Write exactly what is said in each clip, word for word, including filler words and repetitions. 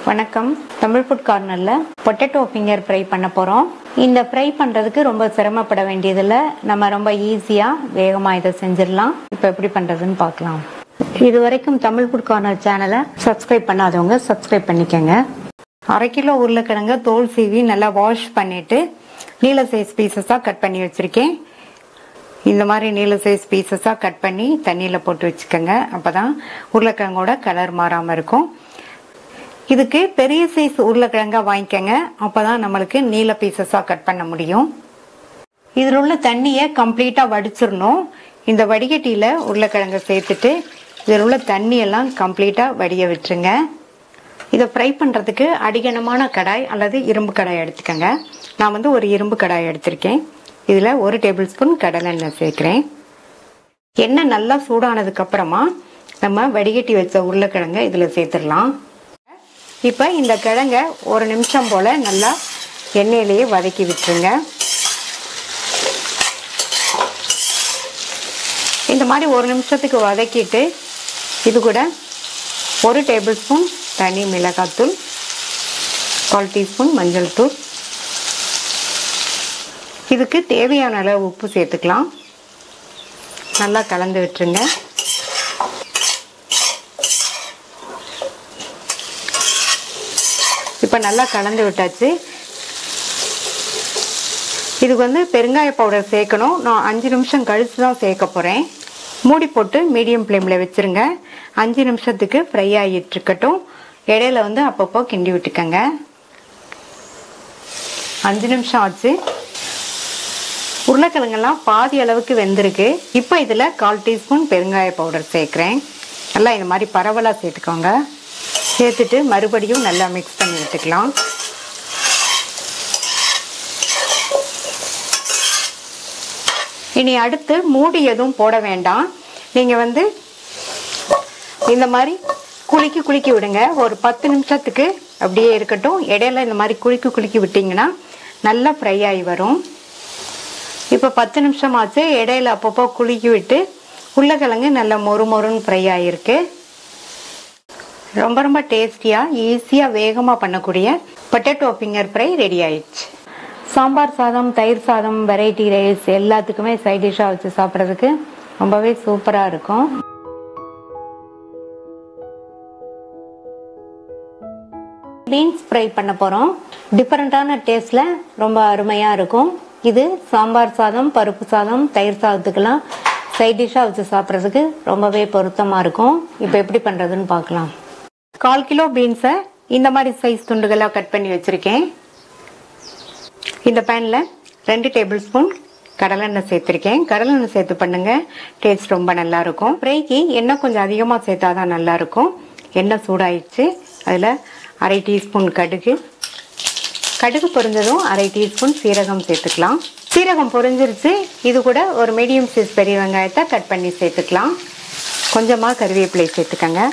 வணக்கம். தமிழ் ஃபுட் கார்னரில் potato finger fry பண்ண போகிறோம். இந்த ஃப்ரை பண்ணுறதுக்கு ரொம்ப சிரமப்பட வேண்டியதில்லை. நம்ம ரொம்ப ஈஸியாக வேகமாக இதை செஞ்சிடலாம். இப்போ எப்படி பண்ணுறதுன்னு பார்க்கலாம். இது வரைக்கும் தமிழ் ஃபுட் கார்னர் சேனலை சப்ஸ்கிரைப் பண்ணாதவங்க சப்ஸ்கிரைப் பண்ணிக்கோங்க. அரை கிலோ உருளைக்கிழங்க தோல் சீவி நல்லா வாஷ் பண்ணிவிட்டு நீல சைஸ் பீசஸாக கட் பண்ணி வச்சுருக்கேன். இந்த மாதிரி நீல சைஸ் பீசஸாக கட் பண்ணி தண்ணியில் போட்டு வச்சுக்கோங்க. அப்போ தான் உருளைக்கிழங்கோட கலர் மாறாமல் இருக்கும். இதுக்கு பெரிய சைஸ் உருளைக்கிழங்கா வாங்கிக்கோங்க. அப்போதான் நம்மளுக்கு நீல பீசஸாக கட் பண்ண முடியும். இதில் உள்ள தண்ணியை கம்ப்ளீட்டாக வடிச்சிடணும். இந்த வடிகட்டியில் உருளைக்கிழங்கை சேர்த்துட்டு இதில் உள்ள தண்ணியெல்லாம் கம்ப்ளீட்டாக வடிய விட்டுருங்க. இதை ஃப்ரை பண்ணுறதுக்கு அடிகனமான கடாய் அல்லது இரும்பு கடாய் எடுத்துக்கோங்க. நான் வந்து ஒரு இரும்பு கடாய் எடுத்திருக்கேன். இதில் ஒரு டேபிள் ஸ்பூன் கடலை எண்ணெய் சேர்க்குறேன். எண்ணெய் நல்லா சூடானதுக்கு அப்புறமா நம்ம வடிகட்டி வச்ச உருளைக்கிழங்கை இதில் சேர்த்துடலாம். இப்போ இந்த கிழங்க ஒரு நிமிஷம் போல் நல்லா எண்ணெயிலேயே வதக்கி விட்டுருங்க. இந்த மாதிரி ஒரு நிமிஷத்துக்கு வதக்கிட்டு இது கூட ஒரு டேபிள் ஸ்பூன் தனி மிளகாத்தூள், கால் டீஸ்பூன் மஞ்சள் தூள், இதுக்கு தேவையான அளவு உப்பு சேர்த்துக்கலாம். நல்லா கலந்து விட்டுருங்க. இப்போ நல்லா கலந்து விட்டாச்சு. இதுக்கு வந்து பெருங்காய பவுடர் சேர்க்கணும். நான் அஞ்சு நிமிஷம் கழிச்சு தான் சேர்க்க போகிறேன். மூடி போட்டு மீடியம் ஃப்ளேமில் வச்சுருங்க. அஞ்சு நிமிஷத்துக்கு ஃப்ரை ஆகிட்டு இருக்கட்டும். இடையில வந்து அப்பப்போ கிண்டி விட்டுக்கங்க. அஞ்சு நிமிஷம் ஆச்சு. உருளைக்கிழங்கெல்லாம் பாதி அளவுக்கு வெந்திருக்கு. இப்போ இதில் கால் டீஸ்பூன் பெருங்காய பவுடர் சேர்க்குறேன். நல்லா இந்த மாதிரி பரவலாக சேர்த்துக்கோங்க. சேர்த்துட்டு மறுபடியும் நல்லா மிக்ஸ் பண்ணி விட்டுக்கலாம். இனி அடுத்து மூடி எதுவும் போட வேண்டாம். நீங்கள் வந்து இந்த மாதிரி குலுக்கி குலுக்கி விடுங்க. ஒரு பத்து நிமிஷத்துக்கு அப்படியே இருக்கட்டும். இடையில இந்த மாதிரி குலுக்கி குலுக்கி விட்டிங்கன்னா நல்லா ஃப்ரை ஆகி வரும். இப்போ பத்து நிமிஷம் ஆச்சு. இடையில அப்பப்போ குலுக்கி விட்டு உருளைக்கிழங்கு நல்லா மொறு மொறுன்னு ஃப்ரை ஆகிருக்கு. ரொம்ப ரொம்ப டேஸ்டியாக ஈஸியாக வேகமாக பண்ணக்கூடிய பொட்டேட்டோ ஃபிங்கர் ஃப்ரை ரெடி ஆயிடுச்சு. சாம்பார் சாதம், தயிர் சாதம், வெரைட்டி ரைஸ் எல்லாத்துக்குமே சைட் டிஷ்ஷாக வச்சு சாப்பிட்றதுக்கு ரொம்பவே சூப்பராக இருக்கும். பீன்ஸ் ஃப்ரை பண்ண போகிறோம். டிஃப்ரெண்ட்டான டேஸ்டில் ரொம்ப அருமையாக இருக்கும். இது சாம்பார் சாதம், பருப்பு சாதம், தயிர் சாதத்துக்கெல்லாம் சைட் டிஷ்ஷாக வச்சு சாப்பிட்றதுக்கு ரொம்பவே பொருத்தமாக இருக்கும். இப்போ எப்படி பண்ணுறதுன்னு பார்க்கலாம். கால் கிலோ பீன்ஸை இந்த மாதிரி சைஸ் துண்டுகளாக கட் பண்ணி வச்சுருக்கேன். இந்த பேனில் ரெண்டு டேபிள் ஸ்பூன் கடலெண்ணெய் சேர்த்துருக்கேன். கடலெண்ணெய் சேர்த்து பண்ணுங்கள். டேஸ்ட் ரொம்ப நல்லாயிருக்கும். ஃப்ரைக்கு எண்ணெய் கொஞ்சம் அதிகமாக சேர்த்தா தான் நல்லாயிருக்கும். எண்ணெய் சூடாயிடுச்சு. அதில் அரை டீஸ்பூன் கடுகு, கடுகு பொரிஞ்சதும் அரை டீஸ்பூன் சீரகம் சேர்த்துக்கலாம். சீரகம் பொரிஞ்சிருச்சு. இது கூட ஒரு மீடியம் சைஸ் பெரிய வெங்காயத்தை கட் பண்ணி சேர்த்துக்கலாம். கொஞ்சமாக கருவேப்பிலை சேர்த்துக்கங்க.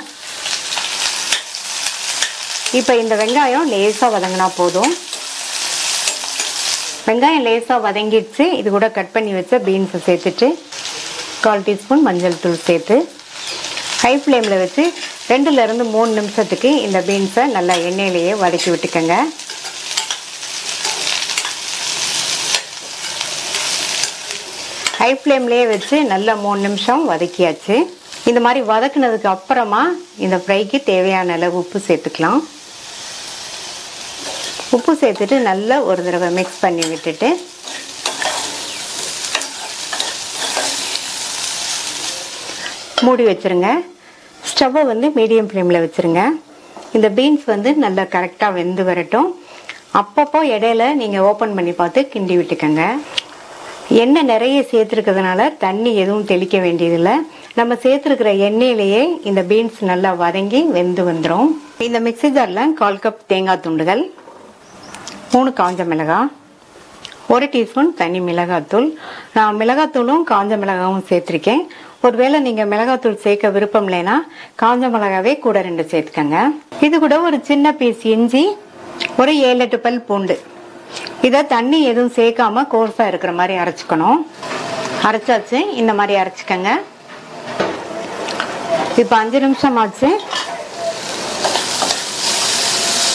இப்போ இந்த வெங்காயம் லேசாக வதங்கினா போதும். வெங்காயம் லேசாக வதங்கிடுச்சு. இது கூட கட் பண்ணி வச்ச பீன்ஸை சேர்த்துட்டு கால் டீஸ்பூன் மஞ்சள் தூள் சேர்த்து ஹை ஃப்ளேமில் வச்சு ரெண்டுலேருந்து மூணு நிமிஷத்துக்கு இந்த பீன்ஸை நல்லா எண்ணெயிலேயே வதக்கி விட்டுக்கோங்க. ஹை ஃப்ளேம்லேயே வச்சு நல்லா மூணு நிமிஷம் வதக்கியாச்சு. இந்த மாதிரி வதக்குனதுக்கு அப்புறமா இந்த ஃப்ரைக்கு தேவையான அளவு உப்பு சேர்த்துக்கலாம். உப்பு சேர்த்துட்டு நல்லா ஒரு தடவை மிக்ஸ் பண்ணி விட்டுட்டு மூடி வச்சுருங்க. ஸ்டவ்வை வந்து மீடியம் ஃப்ளேமில் வச்சுருங்க. இந்த பீன்ஸ் வந்து நல்லா கரெக்டாக வெந்து வரட்டும். அப்பப்போ இடையில நீங்கள் ஓப்பன் பண்ணி பார்த்து கிண்டி விட்டுக்கோங்க. எண்ணெய் நிறைய சேர்த்துருக்கிறதுனால தண்ணி எதுவும் தெளிக்க வேண்டியதில்லை. நம்ம சேர்த்துருக்கிற எண்ணெயிலேயே இந்த பீன்ஸ் நல்லா வதங்கி வெந்து வந்துடும். இந்த மிக்ஸி ஜாரில் கால் கப் தேங்காய் துண்டுகள், மூணு காஞ்ச மிளகாய், ஒரு டீஸ்பூன் தனி மிளகாத்தூள். நான் மிளகாத்தூளும் காஞ்ச மிளகாவும் சேர்த்துருக்கேன். ஒருவேளை நீங்கள் மிளகாத்தூள் சேர்க்க விருப்பம் இல்லைன்னா காஞ்ச மிளகாவே கூட ரெண்டு சேர்த்துக்கங்க. இது கூட ஒரு சின்ன பீஸ் இஞ்சி, ஒரு ஏழு எட்டு பல் பூண்டு. இதை தண்ணி எதுவும் சேர்க்காம கோர்ஸா இருக்கிற மாதிரி அரைச்சிக்கணும். அரைச்சாச்சு. இந்த மாதிரி அரைச்சிக்கங்க. இப்போ அஞ்சு நிமிஷம் ஆச்சு.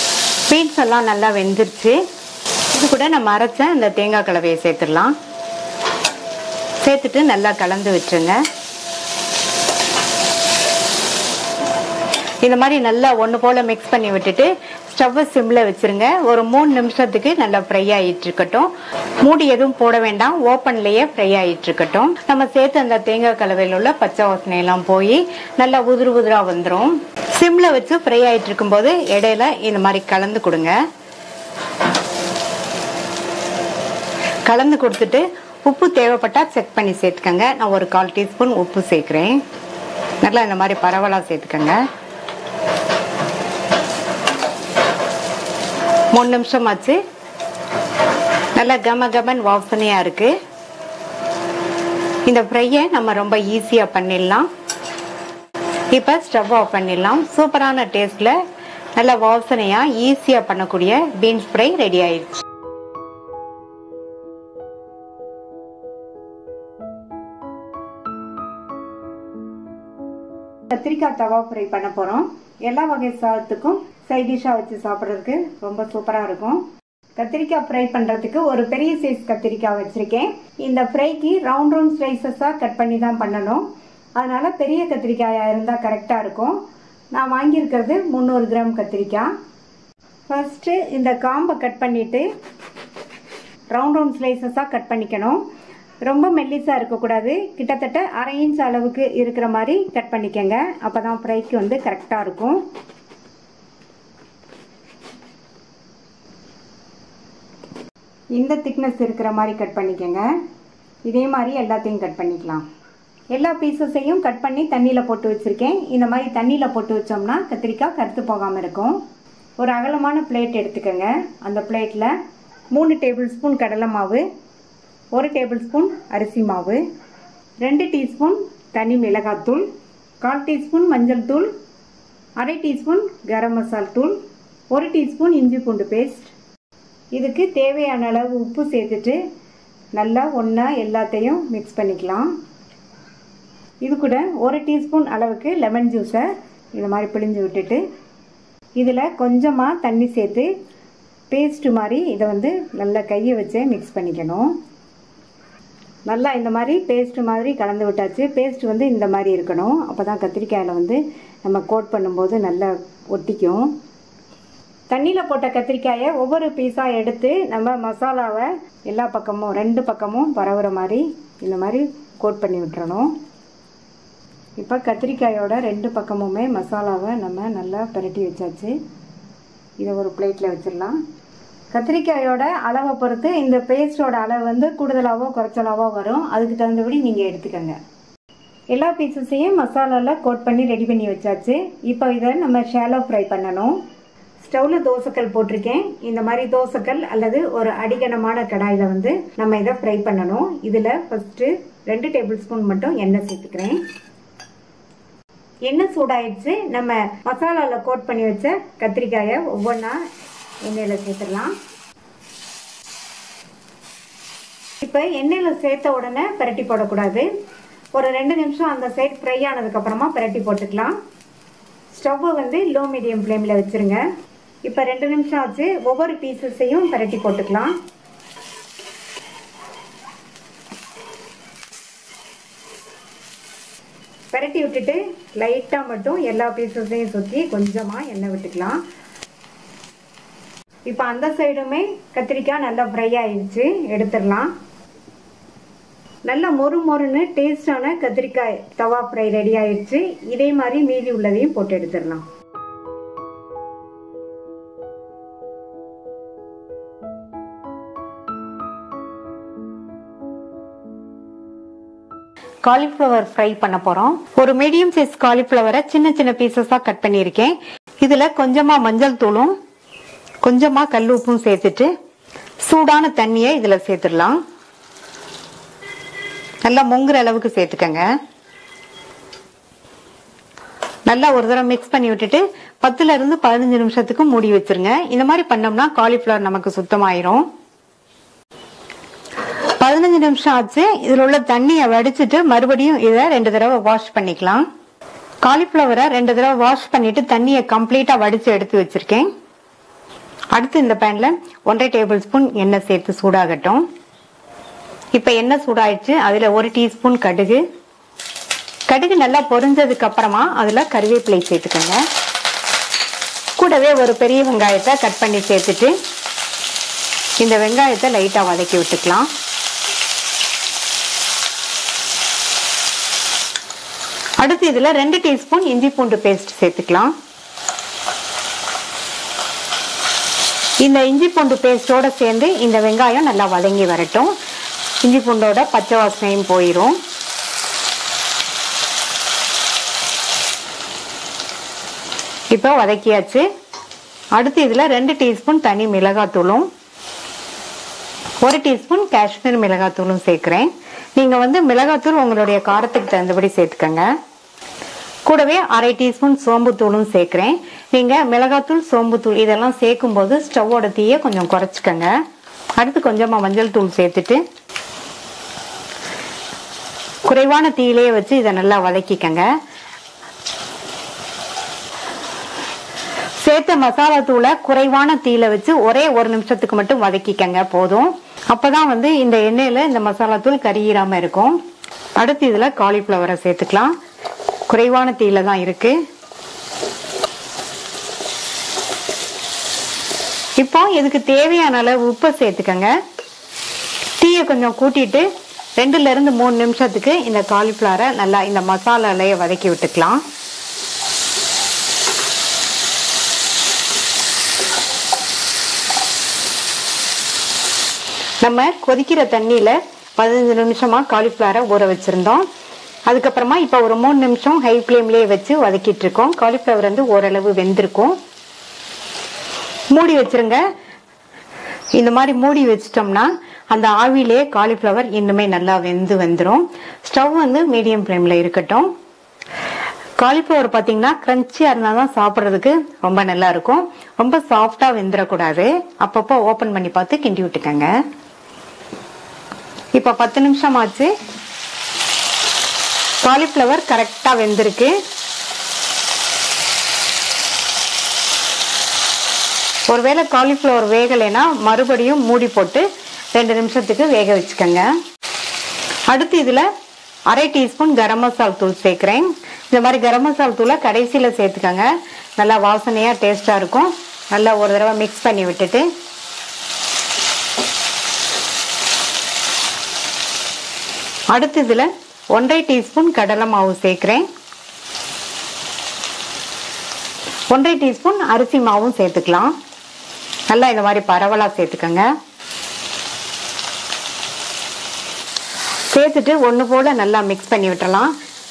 பீன்ஸ் எல்லாம் நல்லா வெந்துருச்சு. இது கூட நம்ம அரைச்ச இந்த தேங்காய் கலவையை சேர்த்துடலாம். சேர்த்துட்டு நல்லா கலந்து விட்டுருங்க. இந்த மாதிரி நல்லா ஒன்று போல மிக்ஸ் பண்ணி விட்டுட்டு ஸ்டவ்வை சிம்ல வச்சிருங்க. ஒரு மூணு நிமிஷத்துக்கு நல்லா ஃப்ரை ஆகிட்டு இருக்கட்டும். மூடி எதுவும் போட வேண்டாம், ஓப்பன்லயே ஃப்ரை ஆகிட்டு இருக்கட்டும். நம்ம சேர்த்து அந்த தேங்காய் கலவையில் உள்ள பச்சை வாசனை எல்லாம் போய் நல்லா உதிரு உதிரா வந்துடும். சிம்ல வச்சு ஃப்ரை ஆகிட்டு இருக்கும் போது இடையில இந்த மாதிரி கலந்து கொடுங்க. கலந்து கொடுத்துட்டு உப்பு தேவைப்பட்டா செக் பண்ணி சேர்த்துக்கங்க. நான் ஒரு கால் டீஸ்பூன் உப்பு சேர்க்கிறேன். நல்லா இந்த மாதிரி பரவலா சேர்த்துக்கங்க. மூணு நிமிஷம் ஆச்சு. நல்லா கம கமன் வாசனையா இருக்கு. இந்த ஃப்ரையை நம்ம ரொம்ப ஈஸியா பண்ணிடலாம். இப்ப ஸ்டவ் ஆஃப் பண்ணிடலாம். சூப்பரான டேஸ்ட்ல நல்ல வாசனையா ஈஸியா பண்ணக்கூடிய பீன்ஸ் ஃப்ரை ரெடி ஆயிடுச்சு. கத்திரிக்காய் தவா ஃப்ரை பண்ண போறோம். எல்லா வகை சாதத்துக்கும் சைட் டிஷ்ஷா வச்சு சாப்பிட்றதுக்கு ரொம்ப சூப்பரா இருக்கும். கத்திரிக்காய் ஃப்ரை பண்றதுக்கு ஒரு பெரிய சைஸ் கத்திரிக்காய் வச்சிருக்கேன். இந்த ஃப்ரைக்கு ரவுண்ட் ரவுண்ட் ஸ்லைசஸா கட் பண்ணி தான் பண்ணணும். அதனால பெரிய கத்திரிக்காயா இருந்தா கரெக்டா இருக்கும். நான் வாங்கியிருக்கிறது முந்நூறு கிராம் கத்திரிக்காய். ஃபர்ஸ்ட் இந்த காம்பை கட் பண்ணிட்டு ரவுண்ட் ரவுண்ட் ஸ்லைசஸா கட் பண்ணிக்கணும். ரொம்ப மெல்லிசா இருக்கக்கூடாது. கிட்டத்தட்ட அரை இன்ச் அளவுக்கு இருக்கிற மாதிரி கட் பண்ணிக்கங்க. அப்பதான் ஃப்ரைக்கு வந்து கரெக்டா இருக்கும். இந்த திக்னஸ் இருக்கிற மாதிரி கட் பண்ணிக்கங்க. இதே மாதிரி எல்லாத்தையும் கட் பண்ணிக்கலாம். எல்லா பீசஸையும் கட் பண்ணி தண்ணியில போட்டு வச்சிருக்கேன். இந்த மாதிரி தண்ணியில போட்டு வச்சோம்னா கத்திரிக்காய் கருத்து போகாம இருக்கும். ஒரு அகலமான பிளேட் எடுத்துக்கங்க. அந்த பிளேட்ல மூணு டேபிள் ஸ்பூன் கடலை மாவு, ஒரு டேபிள் ஸ்பூன் அரிசி மாவு, ரெண்டு டீஸ்பூன் தனி மிளகாத்தூள், கால் டீஸ்பூன் மஞ்சள் தூள், அரை டீஸ்பூன் கரம் மசாலா தூள், ஒரு டீஸ்பூன் இஞ்சி பூண்டு பேஸ்ட். இதுக்கு தேவையான அளவு உப்பு சேர்த்துட்டு நல்லா ஒன்றா எல்லாத்தையும் மிக்ஸ் பண்ணிக்கலாம். இது கூட ஒரு டீஸ்பூன் அளவுக்கு லெமன் ஜூஸை இது மாதிரி பிழிஞ்சு விட்டுட்டு இதில் கொஞ்சமாக தண்ணி சேர்த்து பேஸ்ட்டு மாதிரி இதை வந்து நல்லா கையை வச்சு மிக்ஸ் பண்ணிக்கணும். நல்லா இந்த மாதிரி பேஸ்ட் மாதிரி கலந்து விட்டாச்சு. பேஸ்ட் வந்து இந்த மாதிரி இருக்கணும். அப்போ தான் கத்திரிக்காயில் வந்து நம்ம கோட் பண்ணும்போது நல்லா ஒட்டிக்கும். தண்ணியில் போட்ட கத்திரிக்காயை ஒவ்வொரு பீஸாக எடுத்து நம்ம மசாலாவை எல்லா பக்கமும் ரெண்டு பக்கமும் பரவுற மாதிரி இந்த மாதிரி கோட் பண்ணி விட்டுறணும். இப்போ கத்திரிக்காயோட ரெண்டு பக்கமுமே மசாலாவை நம்ம நல்லா பிரட்டி வச்சாச்சு. இதை ஒரு பிளேட்டில் வச்சிடலாம். கத்திரிக்காயோட அளவை பொறுத்து இந்த பேஸ்டோட அளவு வந்து கூடுதலாவோ குறைச்சலாவோ வரும். அதுக்கு தகுந்தபடி நீங்கள் எடுத்துக்கோங்க. எல்லா பீசஸையும் மசாலாவில் கோட் பண்ணி ரெடி பண்ணி வச்சாச்சு. இப்போ இதை நம்ம ஷாலோ ஃப்ரை பண்ணணும். ஸ்டவ்வில் தோசைக்கல் போட்டிருக்கேன். இந்த மாதிரி தோசைக்கல் அல்லது ஒரு அடிகனமான கடாயில் வந்து நம்ம இதை ஃப்ரை பண்ணணும். இதில் ஃபஸ்ட்டு ரெண்டு டேபிள் ஸ்பூன் மட்டும் எண்ணெய் சேர்த்துக்கிறேன். எண்ணெய் சூடாயிடுச்சு. நம்ம மசாலாவில் கோட் பண்ணி வச்ச கத்திரிக்காயை ஒவ்வொன்றா எண்ணெயில் சேர்த்துடலாம். இப்போ எண்ணெயில் சேர்த்த உடனே பிரட்டி போடக்கூடாது. ஒரு ரெண்டு நிமிஷம் அந்த சைட் ஃப்ரை ஆனதுக்கப்புறமா பிரட்டி போட்டுக்கலாம். ஸ்டவ்வை வந்து லோ மீடியம் ஃப்ளேமில் வச்சுருங்க. இப்போ ரெண்டு நிமிஷம் ஆச்சு. ஒவ்வொரு பீசஸையும் பிரட்டி போட்டுக்கலாம். பிரட்டி விட்டுட்டு லைட்டாக மட்டும் எல்லா பீசஸையும் சுற்றி கொஞ்சமாக எண்ணெய் விட்டுக்கலாம். இப்போ அந்த சைடுமே கத்திரிக்காய் நல்லா ஃப்ரை ஆயிடுச்சு. எடுத்துடலாம். நல்லா மொறு மொறுன்னு டேஸ்டான கத்திரிக்காய் தவா ஃப்ரை ரெடி ஆயிடுச்சு. இதே மாதிரி மீதி உள்ளதையும் போட்டு எடுத்துடலாம். காலிஃப்ளவர் ஃப்ரை பண்ண போறோம். ஒரு மீடியம் சைஸ் காலிஃப்ளவரை சின்ன சின்ன பீசஸா கட் பண்ணியிருக்கேன். இதுல கொஞ்சமா மஞ்சள் தூளும் கொஞ்சமா கல் உப்பும் சேர்த்துட்டு சூடான தண்ணியை இதுல சேர்த்துடலாம். நல்லா முங்குற அளவுக்கு சேர்த்துக்கங்க. நல்லா ஒரு தடவை மிக்ஸ் பண்ணி விட்டுட்டு பத்துல இருந்து பதினஞ்சு நிமிஷத்துக்கு மூடி வச்சிருங்க. இந்த மாதிரி பண்ணோம்னா காலிஃப்ளவர் நமக்கு சுத்தமாயிரும். பதினஞ்சு நிமிஷம் ஆச்சு. இதுல உள்ள தண்ணியை வடிச்சிட்டு மறுபடியும் இதை ரெண்டு தடவை வாஷ் பண்ணிக்கலாம். காலிஃப்ளவரை ரெண்டு தடவை வாஷ் பண்ணிட்டு தண்ணியை கம்ப்ளீட்டா வடிச்சு எடுத்து வச்சிருக்கேன். அடுத்து இந்த பேன்ல ஒன்றரை டேபிள் ஸ்பூன் எண்ணெய் சேர்த்து சூடாகட்டும். இப்ப எண்ணெய் சூடாயிடுச்சு. அதுல ஒரு டீஸ்பூன் கடுகு. கடுகு நல்லா பொரிஞ்சதுக்கு அப்புறமா அதுல கருவேப்பிலை சேர்த்துக்கோங்க. கூடவே ஒரு பெரிய வெங்காயத்தை கட் பண்ணி சேர்த்துட்டு இந்த வெங்காயத்தை லைட்டா வதக்கி விட்டுக்கலாம். அடுத்து இதுல ரெண்டு டீஸ்பூன் இஞ்சி பூண்டு பேஸ்ட் சேர்த்துக்கலாம். இந்த இஞ்சி பூண்டு பேஸ்டோட சேர்ந்து இந்த வெங்காயம் நல்லா வதங்கி வரட்டும். இஞ்சி பூண்டோட பச்சை வாசனையும் போயிடும். இப்போ வதக்கியாச்சு. அடுத்து இதுல ரெண்டு டீஸ்பூன் தனி மிளகாத்தூளும் ஒரு டீஸ்பூன் காஷ்மீர் மிளகாத்தூளும் சேர்க்கிறேன். நீங்க வந்து மிளகாத்தூள் உங்களுடைய காரத்துக்கு தகுந்தபடி சேர்த்துக்கங்க. கூடவே அரை டீஸ்பூன் சோம்பு தூளும் சேர்க்கிறேன். நீங்க மிளகாத்தூள் சோம்பு தூள் இதெல்லாம் சேர்க்கும் போது ஸ்டவ்வோட தீயை கொஞ்சம் குறைச்சிக்கங்க. அடுத்து கொஞ்சமா மஞ்சள் தூள் சேர்த்துட்டு குறைவான தீயிலேயே வச்சு இதை நல்லா வதக்கிக்கங்க. சேர்த்த மசாலா தூளை குறைவான தீயில வச்சு ஒரே ஒரு நிமிஷத்துக்கு மட்டும் வதக்கிக்கங்க போதும். அப்பதான் வந்து இந்த எண்ணெயில இந்த மசாலா தூள் கரியிராம இருக்கும். அடுத்து இதுல காலிஃபிளவரை சேர்த்துக்கலாம். குறைவான தீயில தான் இருக்கு. இப்போ இதுக்கு தேவையான அளவு உப்பு சேர்த்துக்கங்க. தீயை கொஞ்சம் கூட்டிட்டு ரெண்டுல இருந்து மூணு நிமிஷத்துக்கு இந்த காலிஃபிளவரை நல்லா இந்த மசாலாலைய வதக்கி விட்டுக்கலாம். நம்ம கொதிக்கிற தண்ணியில பதினஞ்சு நிமிஷமா காலிஃபிளவரை ஊற வச்சிருந்தோம். அதுக்கப்புறமா இப்ப ஒரு மூணு நிமிஷம் ஹை ஃபிளேம்லயே வச்சு வதக்கிட்டு இருக்கோம். காலிஃபிளவர் வந்து ஓரளவு வெந்திருக்கும். மூடி வச்சிருங்க. இந்த மாதிரி மூடி வச்சிட்டோம்னா அந்த ஆவிலே காலிஃபிளவர் இன்னுமே நல்லா வெந்து வந்துடும். ஸ்டவ் வந்து மீடியம் ஃபிளேம்ல இருக்கட்டும். காலிஃபிளவர் பாத்தீங்கன்னா கிரன்ச்சியா இருந்தாதான் சாப்பிட்றதுக்கு ரொம்ப நல்லா இருக்கும். ரொம்ப சாஃப்டா வெந்துடக்கூடாது. அப்பப்போ ஓபன் பண்ணி பார்த்து கிண்டி விட்டுக்கங்க. இப்ப பத்து நிமிஷம் ஆச்சு. காலிஃபிளவர் கரெக்டா வெந்திருக்கு. ஒருவேளை காலிஃபிளவர் வேகலைன்னா மறுபடியும் மூடி போட்டு ரெண்டு நிமிஷத்துக்கு வேக வச்சுக்கோங்க. அடுத்து இதுல அரை டீஸ்பூன் கரம் மசாலா தூள் சேர்க்கிறேன். இந்த மாதிரி கரம் மசாலா தூளை கடைசியில சேர்த்துக்கோங்க. நல்லா வாசனையா டேஸ்டா இருக்கும். நல்லா ஒரு தடவை மிக்ஸ் பண்ணி விட்டுட்டு அடுத்து இதுல ஒன்றரை டீஸ்பூன் கடலை மாவு சேர்க்கிறேன். ஒன்றரை டீஸ்பூன் அரிசி மாவும் சேர்த்துக்கலாம். நல்லா இந்த மாதிரி பரவலா சேர்த்துக்கங்க. சேர்த்துட்டு ஒண்ணு போல நல்லா மிக்ஸ் பண்ணி விட்டுறலாம்.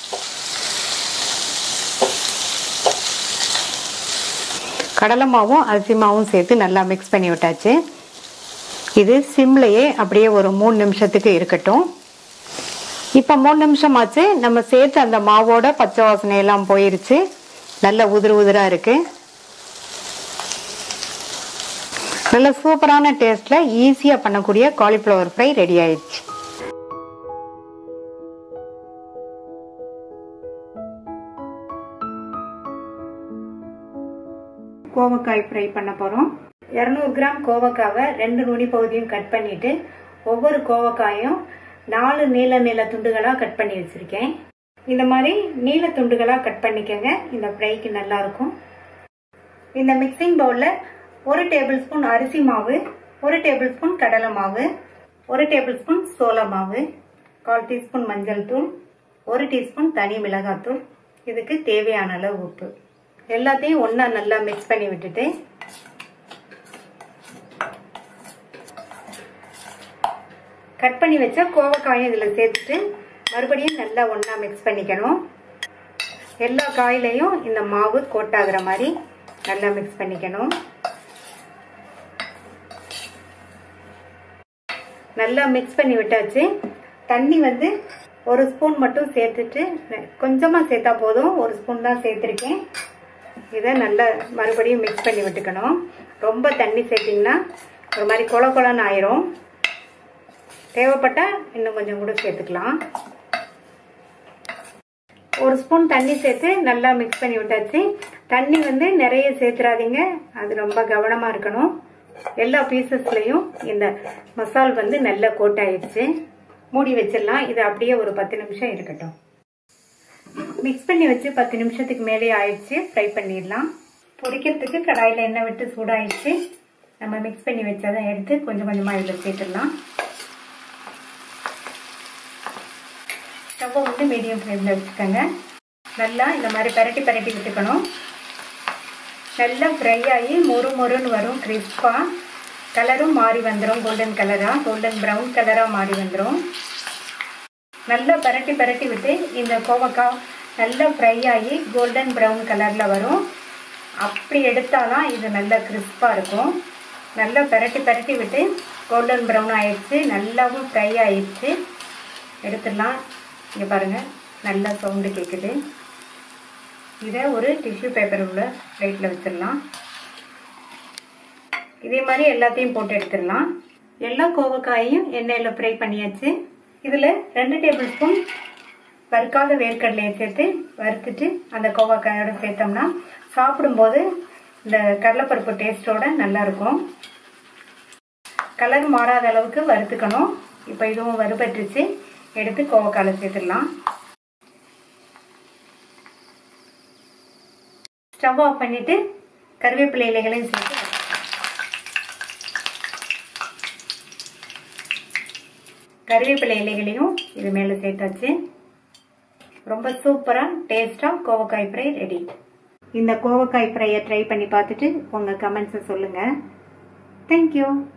கடலை மாவும் அரிசி மாவும் சேர்த்து நல்லா மிக்ஸ் பண்ணி விட்டாச்சு. இது சிம்லயே அப்படியே ஒரு மூணு நிமிஷத்துக்கு இருக்கட்டும். இப்ப மூணு நிமிஷம் ஆச்சு. நம்ம சேர்த்து அந்த மாவோட பச்சை வாசனை எல்லாம் போயிருச்சு. நல்ல உதிர உதிரா இருக்கு. நல்ல சூப்பரான டேஸ்ட்ல ஈஸியா பண்ணக்கூடிய காலிஃபிளவர் ஃப்ரை ரெடி ஆயிடுச்சு. கோவக்காய் ஃப்ரை பண்ண போறோம். இருநூறு கிராம் கோவக்காவை ரெண்டு நுனி பகுதியும் கட் பண்ணிட்டு ஒவ்வொரு கோவக்காயும் நாலு நீல நீல துண்டுகளா கட் பண்ணி வச்சிருக்கேன். இந்த மாதிரி நீல துண்டுகளா கட் பண்ணிக்கங்க. இந்த ஃப்ரைக்கு நல்லா இருக்கும். இந்த மிக்சிங் பவுல்ல ஒரு டேபிள் ஸ்பூன் அரிசி மாவு, ஒரு டேபிள் ஸ்பூன் கடலை மாவு, ஒரு டேபிள் ஸ்பூன் சோள மாவு, கால் டீஸ்பூன் மஞ்சள் தூள், ஒரு டீஸ்பூன் தனி மிளகாத்தூள், இதுக்கு தேவையான அளவு உப்பு எல்லாத்தையும் ஒன்னா நல்லா மிக்ஸ் பண்ணி விட்டுட்டு கட் பண்ணி வச்ச கோவக்காயும் இதுல சேர்த்துட்டு மறுபடியும் நல்லா ஒன்னா மிக்ஸ் பண்ணிக்கணும். எல்லா காயிலையும் இந்த மாவு கோட் ஆகுற மாதிரி நல்லா மிக்ஸ் பண்ணிக்கணும். நல்லா மிக்ஸ் பண்ணி விட்டாச்சு. தண்ணி வந்து ஒரு ஸ்பூன் மட்டும் சேர்த்துட்டு கொஞ்சமா சேர்த்தா போதும். ஒரு ஸ்பூன் தான் சேர்த்திருக்கேன். இதை நல்லா மறுபடியும் மிக்ஸ் பண்ணி விட்டுக்கணும். ரொம்ப தண்ணி சேர்த்தீங்கன்னா ஒரு மாதிரி கொல கொலன்னு ஆயிரும். தேவைப்பட்டா இன்னும் கொஞ்சம் கூட சேர்த்துக்கலாம். ஒரு ஸ்பூன் தண்ணி சேர்த்து நல்லா மிக்ஸ் பண்ணி விட்டாச்சு. தண்ணி வந்து நிறைய சேர்த்துறாதீங்க, அது ரொம்ப கவனமா இருக்கணும். எல்லா பீசஸ்லயும் இந்த மசால் வந்து நல்லா கோட் ஆயிடுச்சு. மூடி வச்சிடலாம். இது அப்படியே ஒரு பத்து நிமிஷம் இருக்கட்டும். மிக்ஸ் பண்ணி வச்சு பத்து நிமிஷத்துக்கு மேலே ஆயிடுச்சு. ஃப்ரை பண்ணிடலாம். பொரிக்கிறதுக்கு கடாயில எண்ணெய் விட்டு சூடாயிடுச்சு. நம்ம மிக்ஸ் பண்ணி வச்சதை எடுத்து கொஞ்சம் கொஞ்சமா இதில் சேர்த்துடலாம். ஸ்டவ்வை வந்து மீடியம் ஃப்ளேம்ல வச்சுக்கோங்க. நல்லா இந்த மாதிரி பரட்டி பரட்டி விட்டுக்கணும். நல்லா ஃப்ரை ஆகி மொறு மொறுன்னு வரும். கிறிஸ்பா கலரும் மாறி வந்துடும். கோல்டன் கலரா கோல்டன் ப்ரௌன் கலரா மாறி வந்துடும். நல்லா பரட்டி பரட்டி விட்டு இந்த கோவக்காய் நல்லா ஃப்ரை ஆகி கோல்டன் ப்ரௌன் கலர்ல வரும். அப்படி எடுத்தாதான் இது நல்லா கிறிஸ்பா இருக்கும். நல்லா பரட்டி பரட்டி விட்டு கோல்டன் ப்ரௌன் ஆயிடுச்சு. நல்லாவும் ஃப்ரை ஆயிடுச்சு. எடுத்துடலாம். இங்கே பாருங்க, நல்லா சவுண்டு கேட்குது. இதை ஒரு டிஷ்யூ பேப்பர் உள்ள பிளேட்ல வச்சிடலாம். இதே மாதிரி எல்லாத்தையும் போட்டு எடுத்துடலாம். எல்லா கோவக்காயையும் எண்ணெயில ஃப்ரை பண்ணியாச்சு. இதுல ரெண்டு டேபிள் ஸ்பூன் வறுக்காத வேர்க்கடலையை சேர்த்து வறுத்துட்டு அந்த கோவக்காயோட சேர்த்தோம்னா சாப்பிடும்போது இந்த கடலைப்பருப்பு டேஸ்டோட நல்லா இருக்கும். கலர் மாறாத அளவுக்கு வறுத்துக்கணும். இப்போ இதுவும் வறுபட்டுருச்சு. எடுத்து கோவக்காயில சேர்த்துடலாம். ஸ்டவ் ஆஃப் பண்ணிட்டு கருவேப்பிலை இலைகளையும் சேர்த்து கருவேப்பிலை இலைகளையும் இது மேல சேர்த்தாச்சு. ரொம்ப சூப்பரா டேஸ்டா கோவக்காய் ஃப்ரை ரெடி. இந்த கோவக்காய் ஃப்ரையை ட்ரை பண்ணி பார்த்துட்டு உங்க கமெண்ட்ஸை சொல்லுங்க. தேங்க்யூ.